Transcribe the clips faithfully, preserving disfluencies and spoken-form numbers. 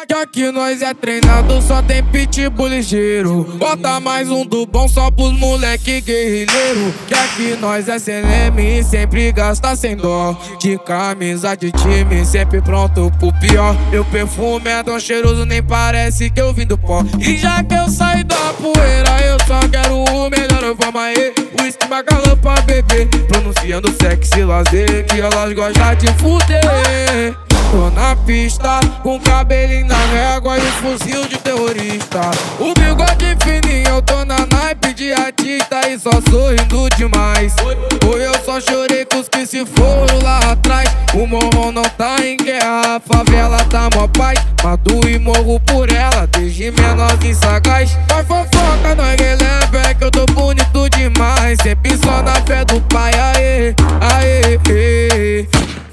Que aqui nós é treinado, só tem pitbull ligeiro. Bota mais um do bom só pros moleque guerrilheiro. Que aqui nós é C L M e sempre gasta sem dó. De camisa de time, sempre pronto pro pior. Meu perfume é tão cheiroso, nem parece que eu vim do pó. E já que eu saí da poeira, eu só quero o melhor. Vamos aí, whisky, bacalhau pra beber. Pronunciando sexy lazer, que elas gostam de fuder. Tô na pista, com cabelinho na régua e um fuzil de terrorista. O bigode fininho, eu tô na naipe de artista e só sorrindo demais. Foi eu só chorei com os que se foram lá atrás. O morrão não tá em guerra, a favela tá mó paz. Mato e morro por ela, desde menorzinho sagaz. Faz fofoca, nós releva, é que eu tô bonito demais. Sempre só na fé do pai, aê, aê, aê.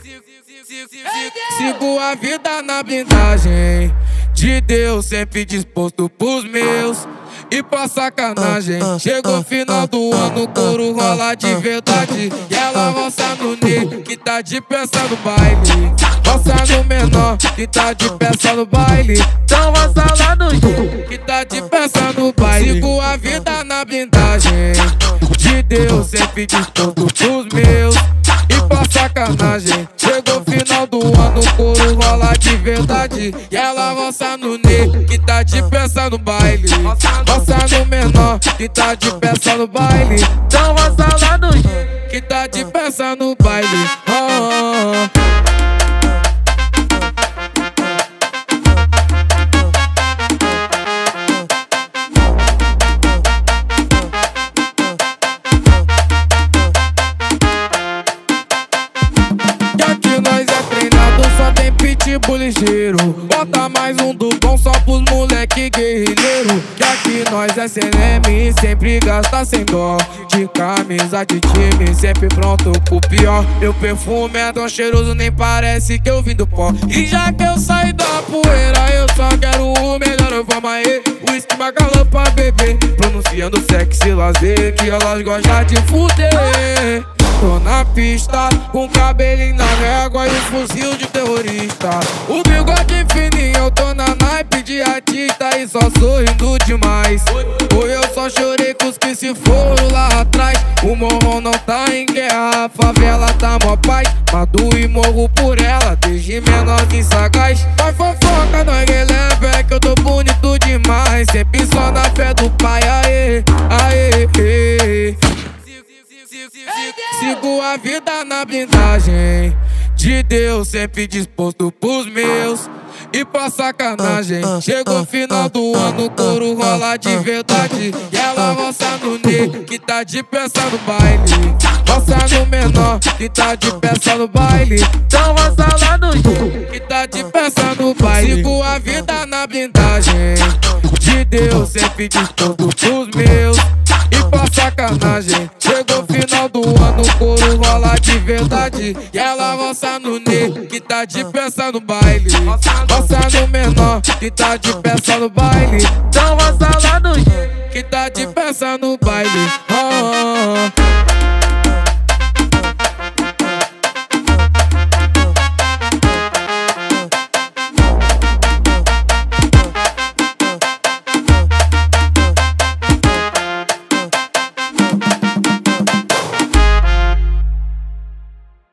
Sigo a vida na blindagem de Deus, sempre disposto pros meus e pra sacanagem. Chegou o final do ano, o couro rola de verdade. E ela roça no Ney, que tá de peça no baile. Roça no menor, que tá de peça no baile. Então roça lá no G, que tá de peça no baile. Sigo a vida na blindagem de Deus, sempre disposto pros meus e pra sacanagem. Chegou o final do ano, o couro rola de verdade. E ela roça no Ney, que tá de peça no baile. Roça no menor, que tá de peça no baile. Então roça lá no G, que tá de peça no baile. Oh, oh, oh. Pitbull ligeiro, bota mais um do bom só pros moleque guerrilheiro. Que aqui nós é C L M e sempre gasta sem dó. De camisa de time, sempre pronto pro pior. Meu perfume é tão cheiroso, nem parece que eu vim do pó. E já que eu saí da poeira, eu só quero o melhor. Vamos aí, whisky, bacalhau pra beber. Pronunciando sexy lazer, que elas gostam de fuder. Tô na pista, com cabelinho na régua e um fuzil de terrorista. O bigode fininho, eu tô na naipe de artista e só sorrindo demais. Foi eu só chorei com os que se foram lá atrás. O morrão não tá em guerra, a favela tá mó paz. Mato e morro por ela, desde menorzinho sagaz. Faz fofoca, nós releva, é que eu tô bonito demais. Sempre só na fé do pai, aê, aê, aê. Sigo a vida na blindagem de Deus, sempre disposto pros meus e pra sacanagem. Chegou o final do ano, o couro rola de verdade. E ela roça no Ney, que tá de peça no baile. Roça no menor, que tá de peça no baile. Então roça lá no G, que tá de peça no baile. Sigo a vida na blindagem de Deus, sempre disposto pros meus e pra sacanagem. Chegou o final do ano, o couro rola de verdade. E ela roça no Ney, que tá de peça no baile. Roça no menor, que tá de peça no baile. Então roça lá no G, que tá de peça no baile. Oh, oh, oh.